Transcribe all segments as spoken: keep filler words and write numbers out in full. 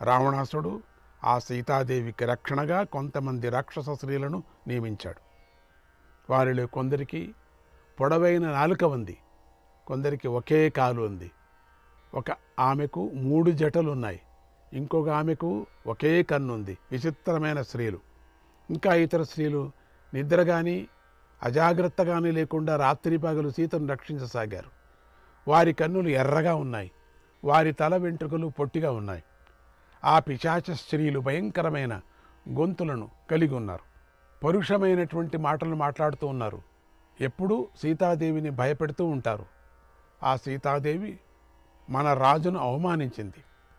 రావణాసుడు ఆ సీతాదేవికి రక్షణగా కొంతమంది రాక్షస స్త్రీలను నియమించాడు. వారిలో కొందరికి పొడవైన నాలుక ఉంది, కొందరికి ఒకే కాలు ఉంది. ఒక ఆమెకు మూడు జటలు ఉన్నాయి, ఇంకొక ఆమెకు ఒకే కన్ను ఉంది. విచిత్రమైన స్త్రీలు. ఇంకా ఇతర స్త్రీలు నిద్ర కానీ అజాగ్రత్త కానీ లేకుండా రాత్రి పగలు సీతను రక్షించసాగారు. వారి కన్నులు ఎర్రగా ఉన్నాయి, వారి తల వెంట్రుకలు పొట్టిగా ఉన్నాయి. ఆ పిశాచ స్త్రీలు భయంకరమైన గొంతులను కలిగి ఉన్నారు, పరుషమైనటువంటి మాటలు మాట్లాడుతూ ఉన్నారు. ఎప్పుడూ సీతాదేవిని భయపెడుతూ ఉంటారు. ఆ సీతాదేవి మన రాజును అవమానించింది,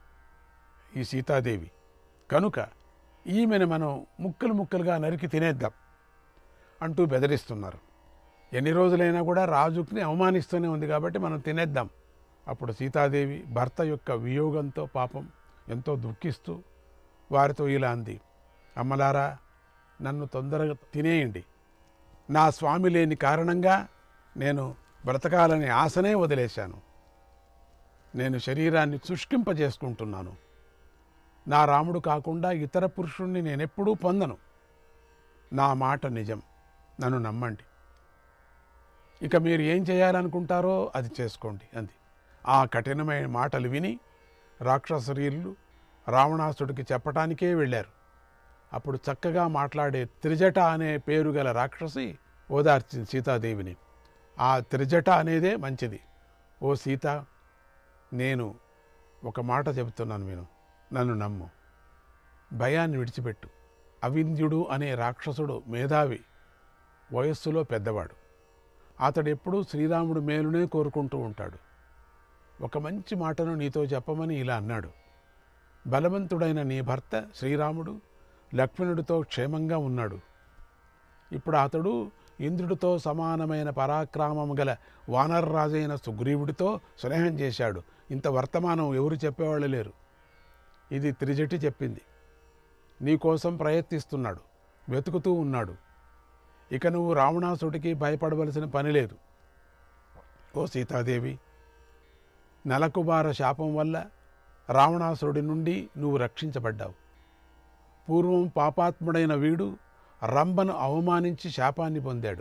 ఈ సీతాదేవి కనుక ఈమెను మనం ముక్కలు ముక్కలుగా నరికి తినేద్దాం అంటూ బెదిరిస్తున్నారు. ఎన్ని రోజులైనా కూడా రాజుని అవమానిస్తూనే ఉంది కాబట్టి మనం తినేద్దాం. అప్పుడు సీతాదేవి భర్త యొక్క వియోగంతో పాపం ఎంతో దుఃఖిస్తూ వారితో ఇలా అంది, అమ్మలారా, నన్ను తొందరగా తినేయండి. నా స్వామి లేని కారణంగా నేను బ్రతకాలని ఆశనే వదిలేశాను. నేను శరీరాన్ని శుష్కింపజేసుకుంటున్నాను. నా రాముడు కాకుండా ఇతర పురుషుణ్ణి నేనెప్పుడూ పొందను. నా మాట నిజం, నన్ను నమ్మండి. ఇక మీరు ఏం చేయాలనుకుంటారో అది చేసుకోండి అంది. ఆ కఠినమైన మాటలు విని రాక్షసరీలు రావణాసుడికి చెప్పటానికే వెళ్ళారు. అప్పుడు చక్కగా మాట్లాడే త్రిజట అనే పేరు గల రాక్షసి ఓదార్చింది సీతాదేవిని. ఆ త్రిజట అనేదే మంచిది. ఓ సీత, నేను ఒక మాట చెబుతున్నాను, విను, నన్ను నమ్ము. భయాన్ని విడిచిపెట్టు. అవింధ్యుడు అనే రాక్షసుడు మేధావి, వయస్సులో పెద్దవాడు. అతడు ఎప్పుడూ శ్రీరాముడు మేలునే కోరుకుంటూ ఉంటాడు. ఒక మంచి మాటను నీతో చెప్పమని ఇలా అన్నాడు. బలవంతుడైన నీ భర్త శ్రీరాముడు లక్ష్మణుడితో క్షేమంగా ఉన్నాడు. ఇప్పుడు అతడు ఇంద్రుడితో సమానమైన పరాక్రమం గల వానరరాజైన సుగ్రీవుడితో స్నేహం చేశాడు. ఇంత వర్తమానం ఎవరు చెప్పేవాళ్ళు లేరు. ఇది త్రిజటి చెప్పింది. నీకోసం ప్రయత్నిస్తున్నాడు, వెతుకుతూ ఉన్నాడు. ఇక నువ్వు రావణాసుడికి భయపడవలసిన పని లేదు. ఓ సీతాదేవి, నలకుబార శాపం వల్ల రావణాసురుడి నుండి నువ్వు రక్షించబడ్డావు. పూర్వం పాపాత్ముడైన వీడు రంభను అవమానించి శాపాన్ని పొందాడు.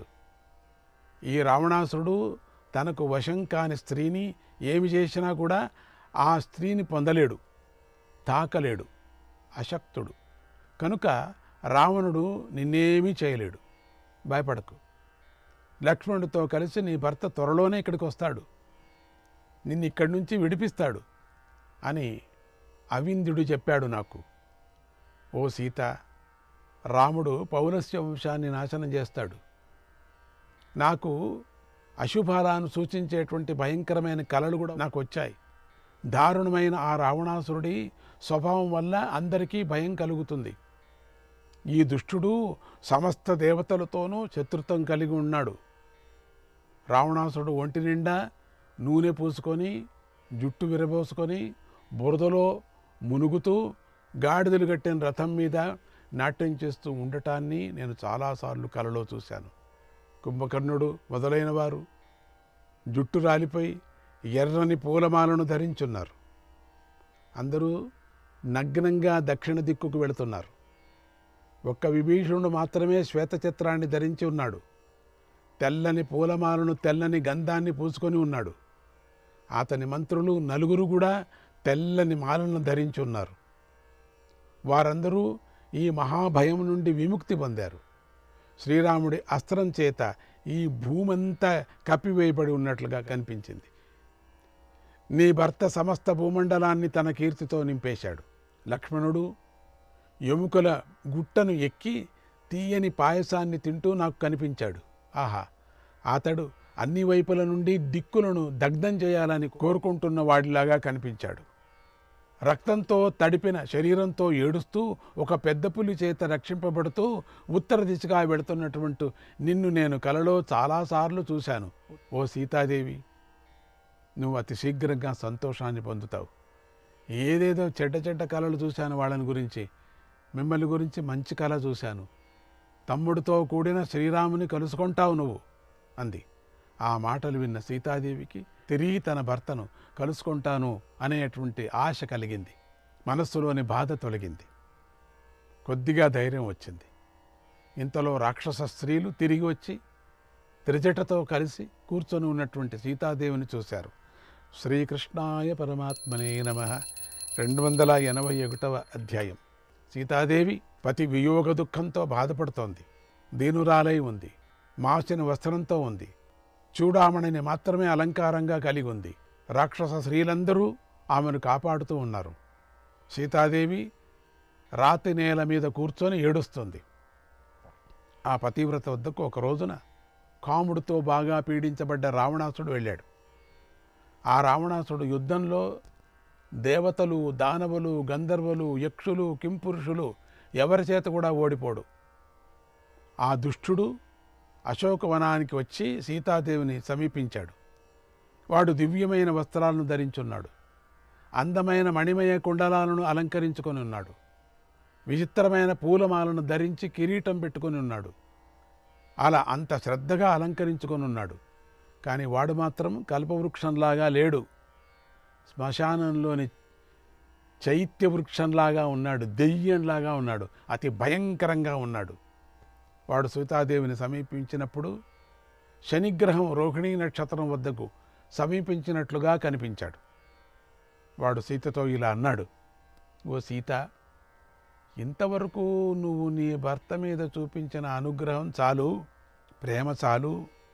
ఈ రావణాసురుడు తనకు వశం కాని స్త్రీని ఏమి చేసినా కూడా ఆ స్త్రీని పొందలేడు, తాకలేడు, అశక్తుడు. కనుక రావణుడు నిన్నేమీ చేయలేడు. భయపడకు. లక్ష్మణుడితో కలిసి నీ భర్త త్వరలోనే ఇక్కడికి వస్తాడు, నిన్ను ఇక్కడి నుంచి విడిపిస్తాడు అని అవింధ్యుడు చెప్పాడు నాకు. ఓ సీత, రాముడు పౌలస్య వంశాన్ని నాశనం చేస్తాడు. నాకు అశుభాలను సూచించేటువంటి భయంకరమైన కలలు కూడా నాకు వచ్చాయి. దారుణమైన ఆ రావణాసురుడి స్వభావం వల్ల అందరికీ భయం కలుగుతుంది. ఈ దుష్టుడు సమస్త దేవతలతోనూ శత్రుత్వం కలిగి ఉన్నాడు. రావణాసురుడు ఒంటి నిండా నూనె పూసుకొని, జుట్టు విరబోసుకొని, బురదలో మునుగుతూ గాడిదలు కట్టిన రథం మీద నాట్యం చేస్తూ ఉండటాన్ని నేను చాలాసార్లు కలలో చూశాను. కుంభకర్ణుడు మొదలైన వారు జుట్టు రాలిపోయి ఎర్రని పూలమాలను ధరించున్నారు. అందరూ నగ్నంగా దక్షిణ దిక్కుకు వెళుతున్నారు. ఒక్క విభీషణుడు మాత్రమే శ్వేతచిత్రాన్ని ధరించి ఉన్నాడు. తెల్లని పూలమాలను, తెల్లని గంధాన్ని పూసుకొని ఉన్నాడు. అతని మంత్రులు నలుగురు కూడా తెల్లని మాలను ధరించి ఉన్నారు. వారందరూ ఈ మహాభయం నుండి విముక్తి పొందారు. శ్రీరాముడి అస్త్రం చేత ఈ భూమంతా కప్పివేయబడి ఉన్నట్లుగా కనిపించింది. నీ భర్త సమస్త భూమండలాన్ని తన కీర్తితో నింపేశాడు. లక్ష్మణుడు ఎముకల గుట్టను ఎక్కి తీయని పాయసాన్ని తింటూ నాకు కనిపించాడు. ఆహా, అతడు అన్ని వైపుల నుండి దిక్కులను దగ్ధం చేయాలని కోరుకుంటున్న వాడిలాగా కనిపించాడు. రక్తంతో తడిపిన శరీరంతో ఏడుస్తూ ఒక పెద్ద పులి చేత రక్షింపబడుతూ ఉత్తర దిశగా వెళుతున్నటువంటి నిన్ను నేను కలలో చాలాసార్లు చూశాను. ఓ సీతాదేవి, నువ్వు అతి శీఘ్రంగా సంతోషాన్ని పొందుతావు. ఏదేదో చెడ్డ చెడ్డ కళలు చూశాను వాళ్ళని గురించి, మిమ్మల్ని గురించి మంచి కళ చూశాను. తమ్ముడితో కూడిన శ్రీరాముని కలుసుకుంటావు నువ్వు అంది. ఆ మాటలు విన్న సీతాదేవికి తిరిగి తన భర్తను కలుసుకుంటాను అనేటువంటి ఆశ కలిగింది. మనస్సులోని బాధ తొలగింది, కొద్దిగా ధైర్యం వచ్చింది. ఇంతలో రాక్షస స్త్రీలు తిరిగి వచ్చి త్రిజటతో కలిసి కూర్చొని ఉన్నటువంటి సీతాదేవిని చూశారు. శ్రీకృష్ణాయ పరమాత్మనే నమః. రెండు వందల ఎనభై ఒకటవ అధ్యాయం. సీతాదేవి పతి వియోగ దుఃఖంతో బాధపడుతోంది. దీనురాలై ఉంది. మాసిన వస్త్రంతో ఉంది. చూడామణిని మాత్రమే అలంకారంగా కలిగి ఉంది. రాక్షస స్త్రీలందరూ ఆమెను కాపాడుతూ ఉన్నారు. సీతాదేవి రాతి నేల మీద కూర్చొని ఏడుస్తుంది. ఆ పతివ్రత వద్దకు ఒక రోజున కాముడితో బాగా పీడించబడ్డ రావణాసుడు వెళ్ళాడు. ఆ రావణాసుడు యుద్ధంలో దేవతలు, దానవులు, గంధర్వులు, యక్షులు, కింపురుషులు ఎవరి చేత కూడా ఓడిపోడు. ఆ దుష్టుడు అశోకవనానికి వచ్చి సీతాదేవిని సమీపించాడు. వాడు దివ్యమైన వస్త్రాలను ధరించున్నాడు. అందమైన మణిమయ కుండలాలను అలంకరించుకొని ఉన్నాడు. విచిత్రమైన పూలమాలను ధరించి కిరీటం పెట్టుకొని ఉన్నాడు. అలా అంత శ్రద్ధగా అలంకరించుకొని ఉన్నాడు. కానీ వాడు మాత్రం కల్పవృక్షంలాగా లేడు. శ్మశానంలోని చైత్య వృక్షంలాగా ఉన్నాడు, దెయ్యంలాగా ఉన్నాడు, అతి భయంకరంగా ఉన్నాడు. వాడు సీతాదేవిని సమీపించినప్పుడు శనిగ్రహం రోహిణీ నక్షత్రం వద్దకు సమీపించినట్లుగా కనిపించాడు. వాడు సీతతో ఇలా అన్నాడు, ఓ సీత, ఇంతవరకు నువ్వు నీ భర్త మీద చూపించిన అనుగ్రహం చాలు, ప్రేమ చాలు.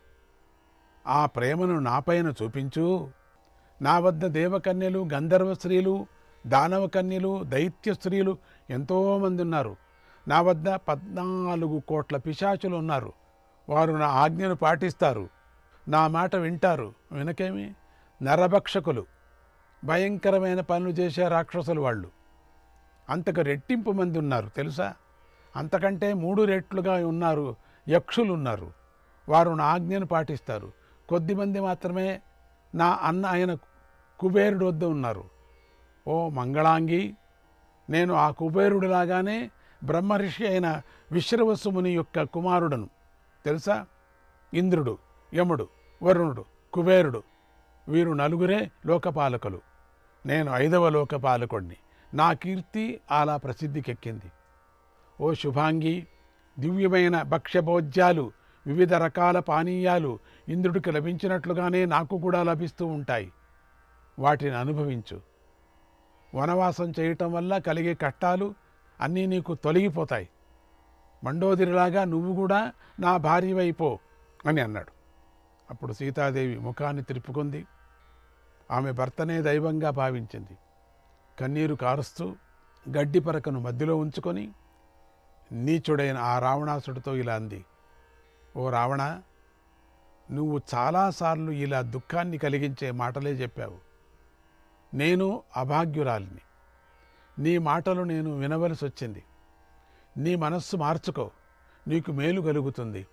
ఆ ప్రేమను నాపైన చూపించు. నా వద్ద దేవకన్యలు, గంధర్వ స్త్రీలు, దానవ కన్యలు, దైత్య స్త్రీలు ఎంతోమంది ఉన్నారు. నా వద్ద పద్నాలుగు కోట్ల పిశాచులు ఉన్నారు. వారు నా ఆజ్ఞను పాటిస్తారు, నా మాట వింటారు. వినకేమి, నరభక్షకులు, భయంకరమైన పనులు చేసే రాక్షసులు వాళ్ళు. అంతకు రెట్టింపు మంది ఉన్నారు తెలుసా. అంతకంటే మూడు రెట్లుగా ఉన్నారు యక్షులు ఉన్నారు. వారు నా ఆజ్ఞను పాటిస్తారు. కొద్దిమంది మాత్రమే నా అన్న ఆయన కుబేరుడు వద్ద ఉన్నారు. ఓ మంగళాంగి, నేను ఆ కుబేరుడిలాగానే బ్రహ్మర్షి అయిన విశ్రవసుముని యొక్క కుమారుడను తెలుసా. ఇంద్రుడు, యముడు, వరుణుడు, కుబేరుడు వీరు నలుగురే లోకపాలకులు. నేను ఐదవ లోకపాలకుడిని. నా కీర్తి అలా ప్రసిద్ధికెక్కింది. ఓ శుభాంగి, దివ్యమైన భక్ష్యభోజ్యాలు, వివిధ రకాల పానీయాలు ఇంద్రుడికి లభించినట్లుగానే నాకు కూడా లభిస్తూ ఉంటాయి. వాటిని అనుభవించు. వనవాసం చేయటం వల్ల కలిగే కష్టాలు అన్నీ నీకు తొలగిపోతాయి. మండోదరిలాగా నువ్వు కూడా నా భార్యవైపో అని అన్నాడు. అప్పుడు సీతాదేవి ముఖాన్ని తిరుపుకుంది. ఆమె భర్తనే దైవంగా భావించింది. కన్నీరు కారుస్తూ గడ్డి పరకను మధ్యలో ఉంచుకొని నీచుడైన ఆ రావణాసుడితో ఇలా అంది, ఓ రావణ, నువ్వు చాలాసార్లు ఇలా దుఃఖాన్ని కలిగించే మాటలే చెప్పావు. నేను అభాగ్యురాలిని. నీ మాటలు నేను వినవలసి వచ్చింది. నీ మనస్సు మార్చుకో, నీకు మేలు కలుగుతుంది.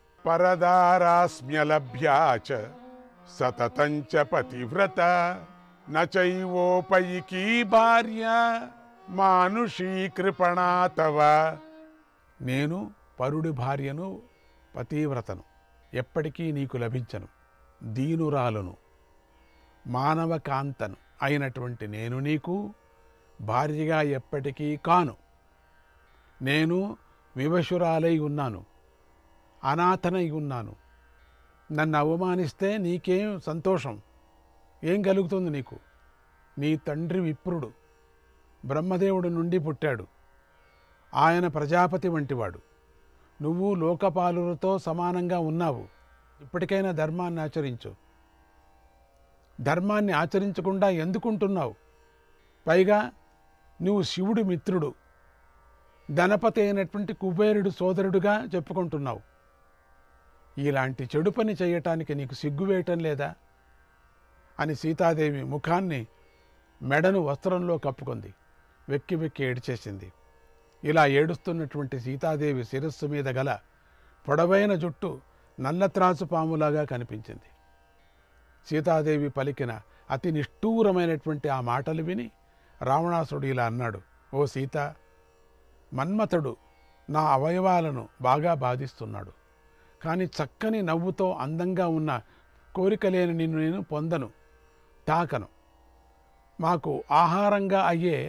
పరదారాస్మ్యలభ్యాచ సతతంచ పతివ్రత నచైవోపైకీ భార్య మానుషీ కృపణా తవ. నేను పరుడి భార్యను, పతివ్రతను, ఎప్పటికీ నీకు లభించను. దీనురాలును, మానవ కాంతను అయినటువంటి నేను నీకు భార్యగా ఎప్పటికీ కాను. నేను వివశురాలై ఉన్నాను, అనాథనై ఉన్నాను. నన్ను అవమానిస్తే నీకేం సంతోషం, ఏం కలుగుతుంది నీకు? నీ తండ్రి విప్రుడు, బ్రహ్మదేవుడు నుండి పుట్టాడు. ఆయన ప్రజాపతి వంటివాడు. నువ్వు లోకపాలులతో సమానంగా ఉన్నావు. ఇప్పటికైనా ధర్మాన్ని ఆచరించు. ధర్మాన్ని ఆచరించకుండా ఎందుకుంటున్నావు? పైగా నువ్వు శివుడి మిత్రుడు, ధనపతి అయినటువంటి కుబేరుడు సోదరుడుగా చెప్పుకుంటున్నావు. ఇలాంటి చెడు పని చేయటానికి నీకు సిగ్గువేయటం లేదా అని సీతాదేవి ముఖాన్ని, మెడను వస్త్రంలో కప్పుకుంది. వెక్కి వెక్కి ఏడ్చేసింది. ఇలా ఏడుస్తున్నటువంటి సీతాదేవి శిరస్సు మీద గల పొడవైన జుట్టు నల్లత్రాసు పాములాగా కనిపించింది. సీతాదేవి పలికిన అతి నిష్ఠూరమైనటువంటి ఆ మాటలు విని రావణాసుడు ఇలా అన్నాడు, ఓ సీత, మన్మథుడు నా అవయవాలను బాగా బాధిస్తున్నాడు. కానీ చక్కని నవ్వుతో అందంగా ఉన్న కోరిక లేని నిన్ను నేను పొందను, తాకను. మాకు ఆహారంగా అయ్యే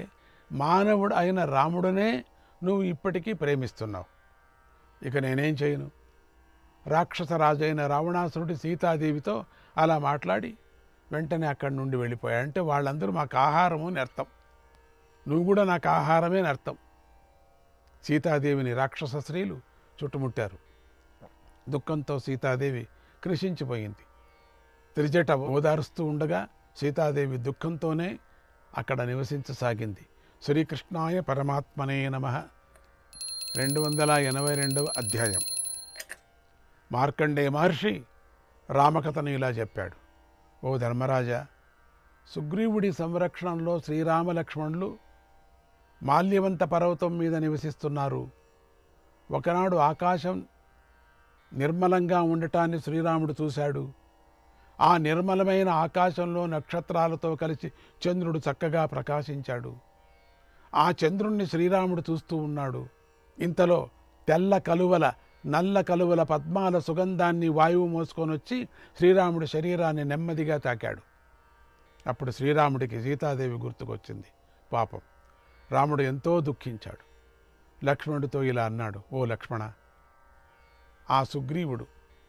మానవుడు అయిన రాముడనే నువ్వు ఇప్పటికీ ప్రేమిస్తున్నావు. ఇక నేనేం చేయను? రాక్షస రాజు అయిన రావణాసురుడి సీతాదేవితో అలా మాట్లాడి వెంటనే అక్కడి నుండి వెళ్ళిపోయాడు. అంటే వాళ్ళందరూ మాకు ఆహారము అని అర్థం, నువ్వు కూడా నాకు ఆహారమే అని అర్థం. సీతాదేవిని రాక్షస స్త్రీలు చుట్టుముట్టారు. దుఃఖంతో సీతాదేవి కృషించిపోయింది. త్రిజట ఓదారుస్తూ ఉండగా సీతాదేవి దుఃఖంతోనే అక్కడ నివసించసాగింది. శ్రీకృష్ణాయ పరమాత్మనే నమః. రెండు వందల ఎనభై రెండవ అధ్యాయం. మార్కండేయ మహర్షి రామకథను ఇలా చెప్పాడు. ఓ ధర్మరాజా, సుగ్రీవుడి సంరక్షణలో శ్రీరామ లక్ష్మణులు మాల్యవంత పర్వతం మీద నివసిస్తున్నారు. ఒకనాడు ఆకాశం నిర్మలంగా ఉండటాన్ని శ్రీరాముడు చూశాడు. ఆ నిర్మలమైన ఆకాశంలో నక్షత్రాలతో కలిసి చంద్రుడు చక్కగా ప్రకాశించాడు. ఆ చంద్రుణ్ణి శ్రీరాముడు చూస్తూ ఉన్నాడు. ఇంతలో తెల్ల కలువల నల్ల కలువల పద్మాల సుగంధాన్ని వాయువు మోసుకొని వచ్చి శ్రీరాముడి శరీరాన్ని నెమ్మదిగా తాకాడు. అప్పుడు శ్రీరాముడికి సీతాదేవి గుర్తుకొచ్చింది. పాపం, రాముడు ఎంతో దుఃఖించాడు. లక్ష్మణుడితో ఇలా అన్నాడు, ఓ లక్ష్మణ, ఆ సుగ్రీవుడు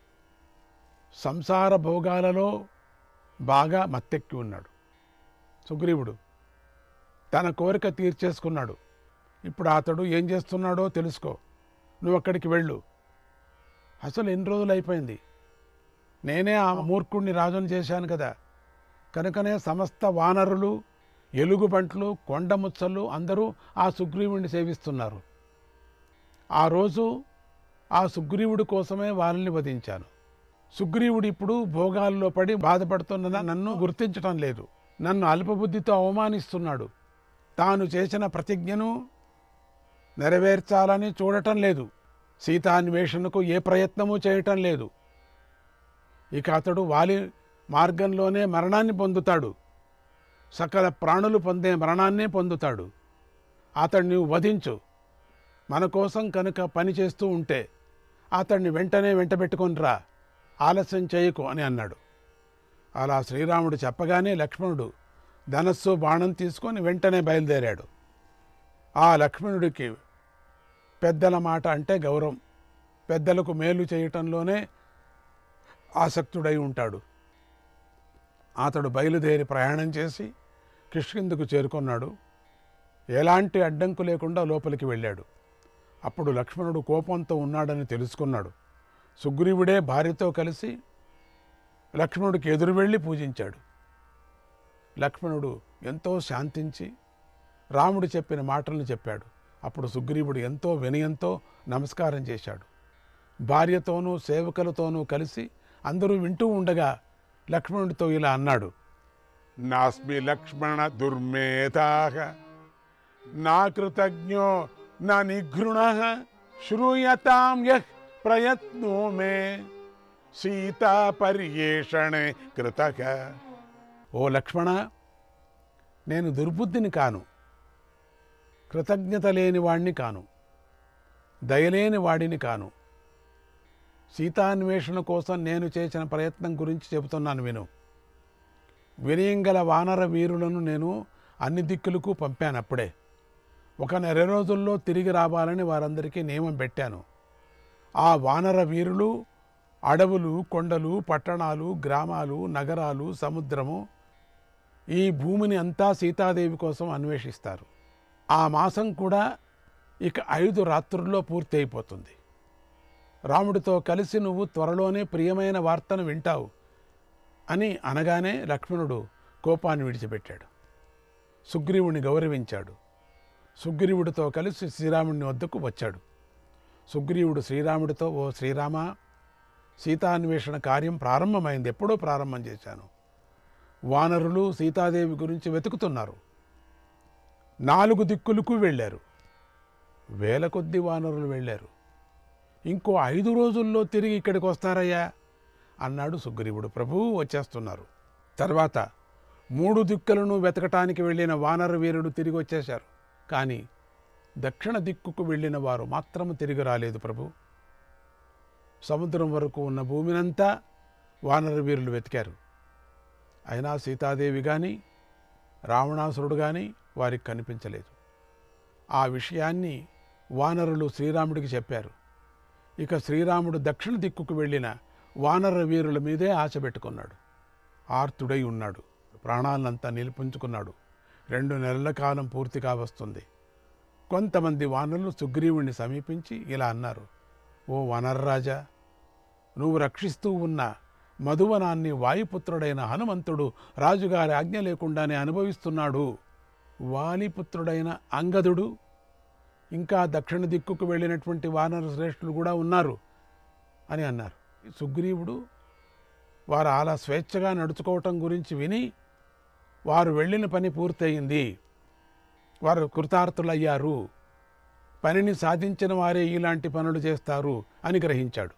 సంసార భోగాలలో బాగా మత్తెక్కి ఉన్నాడు. సుగ్రీవుడు తన కోరిక తీర్చేసుకున్నాడు. ఇప్పుడు అతడు ఏం చేస్తున్నాడో తెలుసుకో. నువ్వు అక్కడికి వెళ్ళు. అసలు ఎన్ని రోజులు అయిపోయింది, నేనే ఆ మూర్ఖుణ్ణి రాజుని చేశాను కదా. కనుకనే సమస్త వానరులు, ఎలుగుబంట్లు, కొండముచ్చలు అందరూ ఆ సుగ్రీవుడిని సేవిస్తున్నారు. ఆ రోజు ఆ సుగ్రీవుడి కోసమే వాళ్ళని వధించాను. సుగ్రీవుడు ఇప్పుడు భోగాల్లో పడి బాధపడుతున్న నన్ను గుర్తించటం లేదు. నన్ను అల్పబుద్ధితో అవమానిస్తున్నాడు. తాను చేసిన ప్రతిజ్ఞను నెరవేర్చాలని చూడటం లేదు. సీతాన్వేషణకు ఏ ప్రయత్నము చేయటం లేదు. ఇక అతడు వాలి మార్గంలోనే మరణాన్ని పొందుతాడు. సకల ప్రాణులు పొందే మరణాన్నే పొందుతాడు. అతడిని వధించు. మన కోసం కనుక పని చేస్తూ ఉంటే అతడిని వెంటనే వెంటబెట్టుకొని రా, ఆలస్యం చేయకు అని అన్నాడు. అలా శ్రీరాముడు చెప్పగానే లక్ష్మణుడు ధనస్సు బాణం తీసుకొని వెంటనే బయలుదేరాడు. ఆ లక్ష్మణుడికి పెద్దల మాట అంటే గౌరవం, పెద్దలకు మేలు చేయటంలోనే ఆసక్తుడై ఉంటాడు. అతడు బయలుదేరి ప్రయాణం చేసి కిష్కింధకు చేరుకున్నాడు. ఎలాంటి అడ్డంకు లేకుండా లోపలికి వెళ్ళాడు. అప్పుడు లక్ష్మణుడు కోపంతో ఉన్నాడని తెలుసుకున్నాడు. సుగ్రీవుడే భార్యతో కలిసి లక్ష్మణుడికి ఎదురు వెళ్ళి పూజించాడు. లక్ష్మణుడు ఎంతో శాంతించి రాముడు చెప్పిన మాటలను చెప్పాడు. అప్పుడు సుగ్రీవుడు ఎంతో వినయంతో నమస్కారం చేశాడు. భార్యతోనూ సేవకులతోనూ కలిసి అందరూ వింటూ ఉండగా లక్ష్మణుడితో ఇలా అన్నాడు, నాస్మి లక్ష్మణ దుర్మేధాః నా కృతజ్ఞో నా నిఘృణః శ్రూయతాం యః ప్రయత్నో మే సీతా పర్యేషణే కృతః. ఓ లక్ష్మణ, నేను దుర్బుద్ధిని కాను, కృతజ్ఞత లేని వాడిని కాను, దయలేని వాడిని కాను. సీతాన్వేషణ కోసం నేను చేసిన ప్రయత్నం గురించి చెబుతున్నాను విను. వినయం గల వానర వీరులను నేను అన్ని దిక్కులకు పంపాను. అప్పుడే ఒక నెల రోజుల్లో తిరిగి రావాలని వారందరికీ నియమం పెట్టాను. ఆ వానర వీరులు అడవులు, కొండలు, పట్టణాలు, గ్రామాలు, నగరాలు, సముద్రము, ఈ భూమిని అంతా సీతాదేవి కోసం అన్వేషిస్తారు. ఆ మాసం కూడా ఇక ఐదు రాత్రుల్లో పూర్తి అయిపోతుంది. రాముడితో కలిసి నువ్వు త్వరలోనే ప్రియమైన వార్తను వింటావు అని అనగానే లక్ష్మణుడు కోపాన్ని విడిచిపెట్టాడు. సుగ్రీవుని గౌరవించాడు. సుగ్రీవుడితో కలిసి శ్రీరాముని వద్దకు వచ్చాడు. సుగ్రీవుడు శ్రీరాముడితో, ఓ శ్రీరామ, సీతాన్వేషణ కార్యం ప్రారంభమైంది. ఎప్పుడో ప్రారంభం చేశాను. వానరులు సీతాదేవి గురించి వెతుకుతున్నారు. నాలుగు దిక్కులకు వెళ్ళారు. వేల కొద్ది వానరులు వెళ్ళారు. ఇంకో ఐదు రోజుల్లో తిరిగి ఇక్కడికి వస్తారయ్యా అన్నాడు సుగ్రీవుడు. ప్రభువు వచ్చేస్తున్నారు. తర్వాత మూడు దిక్కులను వెతకటానికి వెళ్ళిన వానర వీరుడు తిరిగి వచ్చేశారు. కానీ దక్షిణ దిక్కుకు వెళ్ళిన వారు మాత్రము తిరిగి రాలేదు ప్రభు. సముద్రం వరకు ఉన్న భూమినంతా వానర వీరులు వెతికారు. అయినా సీతాదేవి కానీ రావణాసురుడు కానీ వారికి కనిపించలేదు. ఆ విషయాన్ని వానరులు శ్రీరాముడికి చెప్పారు. ఇక శ్రీరాముడు దక్షిణ దిక్కుకు వెళ్ళిన వానర వీరుల మీదే ఆశ పెట్టుకున్నాడు. ఆర్తుడై ఉన్నాడు. ప్రాణాలంతా నిలిపించుకున్నాడు. రెండు నెలల కాలం పూర్తిగా వస్తుంది. కొంతమంది వానరులు సుగ్రీవుణ్ణి సమీపించి ఇలా అన్నారు: ఓ వానరరాజా, నువ్వు రక్షిస్తూ ఉన్న మధువనాన్ని వాయుపుత్రుడైన హనుమంతుడు రాజుగారి ఆజ్ఞ లేకుండానే అనుభవిస్తున్నాడు. వాలిపుత్రుడైన అంగదుడు, ఇంకా దక్షిణ దిక్కుకు వెళ్ళినటువంటి వానర శ్రేష్ఠులు కూడా ఉన్నారు అని అన్నారు. సుగ్రీవుడు వారు అలా స్వేచ్ఛగా నడుచుకోవటం గురించి విని, వారు వెళ్ళిన పని పూర్తయింది, వారు కృతార్థులయ్యారు, పనిని సాధించిన వారే ఇలాంటి పనులు చేస్తారు అని గ్రహించాడు.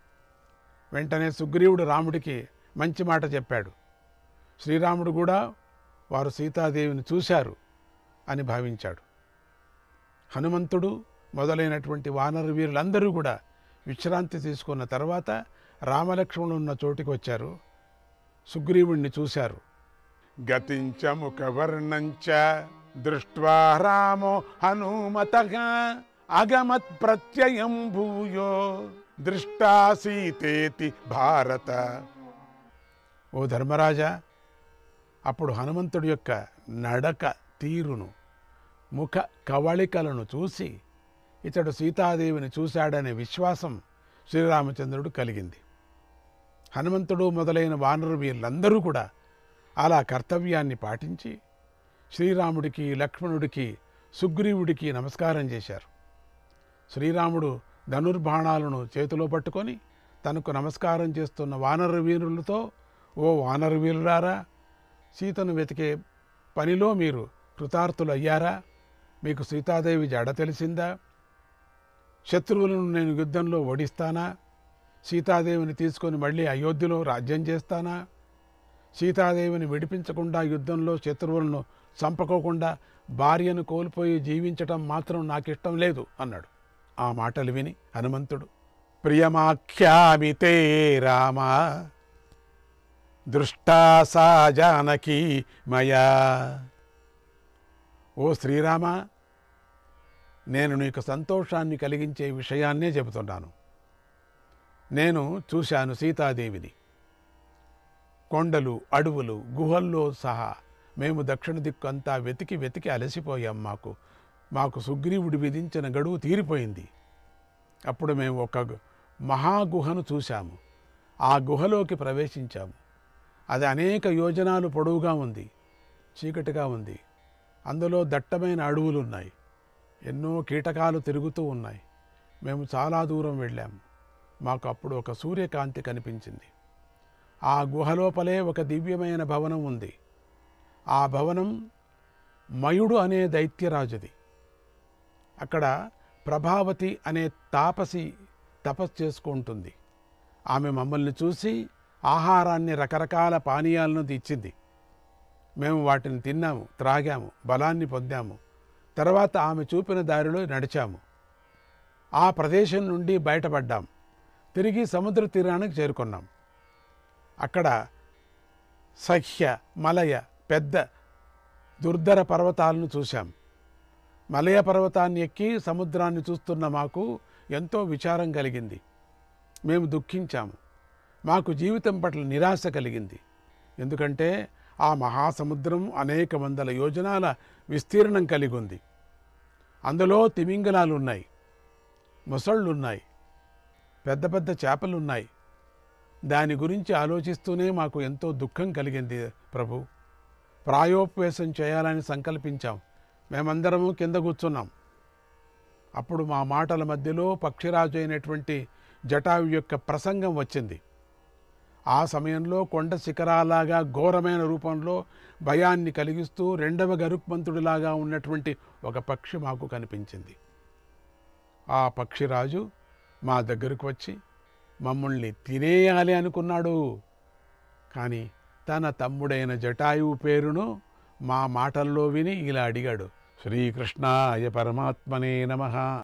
వెంటనే సుగ్రీవుడు రాముడికి మంచి మాట చెప్పాడు. శ్రీరాముడు కూడా వారు సీతాదేవిని చూశారు అని భావించాడు. హనుమంతుడు మొదలైనటువంటి వానర వీరులందరూ కూడా విశ్రాంతి తీసుకున్న తర్వాత రామలక్ష్మణులు ఉన్న చోటికి వచ్చారు. సుగ్రీవుణ్ణి చూశారు. గతించ ముఖవర్ణంచ దృష్ట్వా రామో హనుమతః అగమత్ ప్రత్యయం భూయో దృష్టా సీతేతి భారత. ఓ ధర్మరాజా, అప్పుడు హనుమంతుడి యొక్క నడక తీరును, ముఖ కవళికలను చూసి ఇతడు సీతాదేవిని చూశాడనే విశ్వాసం శ్రీరామచంద్రుడు కలిగింది. హనుమంతుడు మొదలైన వానరు వీళ్ళందరూ కూడా అలా కర్తవ్యాన్ని పాటించి శ్రీరాముడికి, లక్ష్మణుడికి, సుగ్రీవుడికి నమస్కారం చేశారు. శ్రీరాముడు ధనుర్బాణాలను చేతిలో పట్టుకొని తనకు నమస్కారం చేస్తున్న వానర వీరులతో, ఓ వానర వీరులారా, సీతను వెతికే పనిలో మీరు కృతార్థులు అయ్యారా? మీకు సీతాదేవి జడ తెలిసిందా? శత్రువులను నేను యుద్ధంలో ఓడిస్తానా? సీతాదేవిని తీసుకొని మళ్ళీ అయోధ్యలో రాజ్యం చేస్తానా? సీతాదేవిని విడిపించకుండా యుద్ధంలో శత్రువులను చంపకోకుండా భార్యను కోల్పోయి జీవించటం మాత్రం నాకిష్టం లేదు అన్నాడు. ఆ మాటలు విని హనుమంతుడు, ప్రియమాఖ్యామి తే రామ దృష్టా సా జానకీ మయా. ఓ శ్రీరామ, నేను నీకు సంతోషాన్ని కలిగించే విషయాన్నే చెబుతున్నాను. నేను చూశాను సీతాదేవిని. కొండలు, అడవులు, గుహల్లో సహా మేము దక్షిణ దిక్కు అంతా వెతికి వెతికి అలసిపోయాం. మాకు మాకు సుగ్రీవుడు విధించిన గడువు తీరిపోయింది. అప్పుడు మేము ఒక మహాగుహను చూశాము. ఆ గుహలోకి ప్రవేశించాము. అది అనేక యోజనాలు పొడవుగా ఉంది, చీకటిగా ఉంది. అందులో దట్టమైన అడవులు ఉన్నాయి. ఎన్నో కీటకాలు తిరుగుతూ ఉన్నాయి. మేము చాలా దూరం వెళ్ళాము. మాకు అప్పుడు ఒక సూర్యకాంతి కనిపించింది. ఆ గుహలోపలే ఒక దివ్యమైన భవనం ఉంది. ఆ భవనం మయుడు అనే దైత్యరాజుది. అక్కడ ప్రభావతి అనే తాపసి తపస్సు చేసుకుంటుంది. ఆమె మమ్మల్ని చూసి ఆహారాన్ని, రకరకాల పానీయాలను ఇచ్చింది. మేము వాటిని తిన్నాము, త్రాగాము, బలాన్ని పొందాము. తర్వాత ఆమె చూపిన దారిలో నడిచాము. ఆ ప్రదేశం నుండి బయటపడ్డాం. తిరిగి సముద్ర తీరానికి చేరుకున్నాం. అక్కడ సహ్య, మలయ పెద్ద దుర్ధర పర్వతాలను చూశాం. మలయ పర్వతాన్ని ఎక్కి సముద్రాన్ని చూస్తున్న మాకు ఎంతో విచారం కలిగింది. మేము దుఃఖించాము. మాకు జీవితం పట్ల నిరాశ కలిగింది. ఎందుకంటే ఆ మహాసముద్రం అనేక వందల యోజనాల విస్తీర్ణం కలిగి ఉంది. అందులో తిమింగలాలు ఉన్నాయి, మొసళ్ళున్నాయి, పెద్ద పెద్ద చేపలున్నాయి. దాని గురించి ఆలోచిస్తూనే మాకు ఎంతో దుఃఖం కలిగింది ప్రభు. ప్రాయోపవేశం చేయాలని సంకల్పించాం. మేమందరము కింద కూర్చున్నాం. అప్పుడు మా మాటల మధ్యలో పక్షిరాజు అయినటువంటి జటాయు యొక్క ప్రసంగం వచ్చింది. ఆ సమయంలో కొండ శిఖరాలాగా ఘోరమైన రూపంలో భయాన్ని కలిగిస్తూ రెండవ గరుత్మంతుడిలాగా ఉన్నటువంటి ఒక పక్షి మాకు కనిపించింది. ఆ పక్షిరాజు మా దగ్గరకు వచ్చి మమ్మల్ని తినేయాలి అనుకున్నాడు. కానీ తన తమ్ముడైన జటాయువు పేరును మా మాటల్లో విని ఇలా అడిగాడు: శ్రీకృష్ణాయ పరమాత్మనే నమః.